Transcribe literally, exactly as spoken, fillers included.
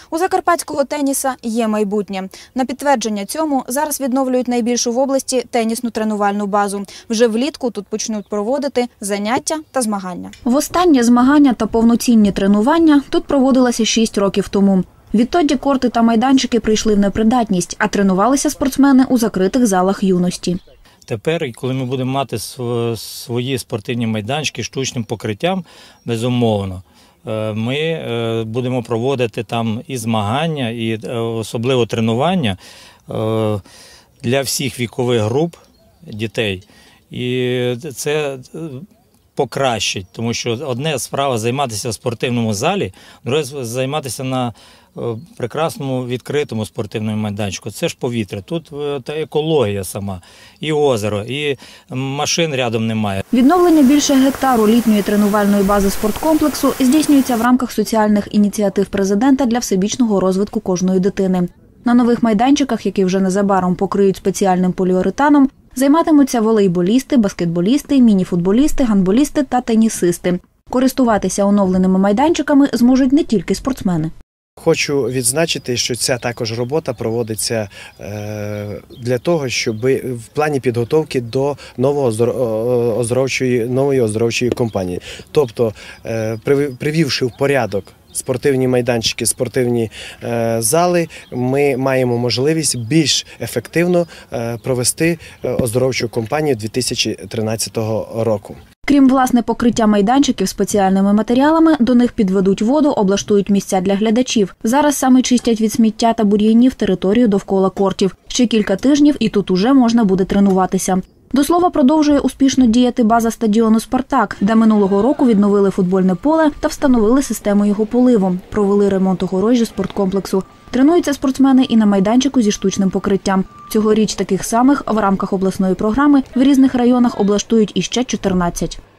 У закарпатського теніса є майбутнє. На підтвердження цьому зараз відновлюють найбільшу в області тенісну тренувальну базу. Вже влітку тут почнуть проводити заняття та змагання. Востаннє змагання та повноцінні тренування тут проводилося шість років тому. Відтоді корти та майданчики прийшли в непридатність, а тренувалися спортсмени у закритих залах юності. Тепер, коли ми будемо мати свої спортивні майданчики з штучним покриттям, безумовно, ми будемо проводити там і змагання, і особливо тренування для всіх вікових груп дітей. І це покращить, тому що одне справа займатися в спортивному залі, друге займатися на прекрасному відкритому спортивному майданчику. Це ж повітря, тут та екологія сама, і озеро, і машин рядом немає. Відновлення більше гектару літньої тренувальної бази спорткомплексу здійснюється в рамках соціальних ініціатив президента для всебічного розвитку кожної дитини. На нових майданчиках, які вже незабаром покриють спеціальним поліуретаном, займатимуться волейболісти, баскетболісти, мініфутболісти, гандболісти та тенісисти. Користуватися оновленими майданчиками зможуть не тільки спортсмени. Хочу відзначити, що ця також робота проводиться для того, щоб в плані підготовки до оздоровчої, нової оздоровчої кампанії. Тобто, привівши в порядок спортивні майданчики, спортивні зали, ми маємо можливість більш ефективно провести оздоровчу кампанію дві тисячі тринадцятого року. Крім власне покриття майданчиків спеціальними матеріалами, до них підведуть воду, облаштують місця для глядачів. Зараз саме чистять від сміття та бур'янів територію довкола кортів. Ще кілька тижнів і тут уже можна буде тренуватися. До слова, продовжує успішно діяти база стадіону «Спартак», де минулого року відновили футбольне поле та встановили систему його поливу. Провели ремонт огорожі спорткомплексу. Тренуються спортсмени і на майданчику зі штучним покриттям. Цьогоріч таких самих в рамках обласної програми в різних районах облаштують іще чотирнадцять.